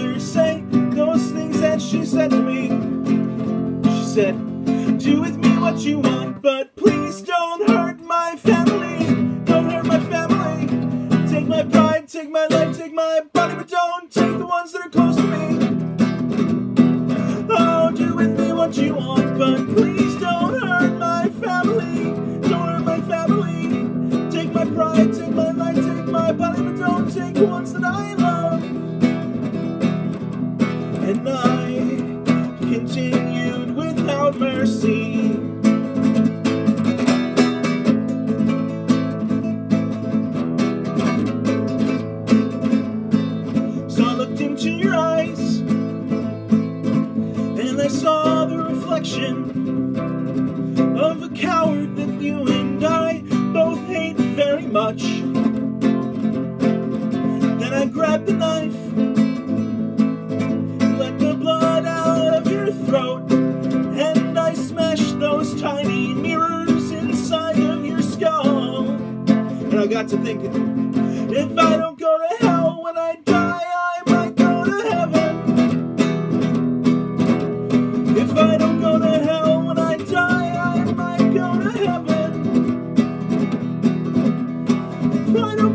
mother say those things that she said to me. She said, do with me what you want, but please don't hurt my family. Don't hurt my family. Take my pride, take my life, take my body, but don't take the ones that are close to me. Oh, do with me what you want, but please don't hurt my family. Don't hurt my family. Take my pride, take my life, take my body, but don't take the ones that I love. And I continued without mercy. So I looked into your eyes, and I saw the reflection of a coward that you and I both hate very much. Then I grabbed the knife, let the blood out of your throat, and I smashed those tiny mirrors inside of your skull. And I got to thinking, if I don't go to hell when I die, I might go to heaven. If I don't go to hell when I die, I might go to heaven. If I don't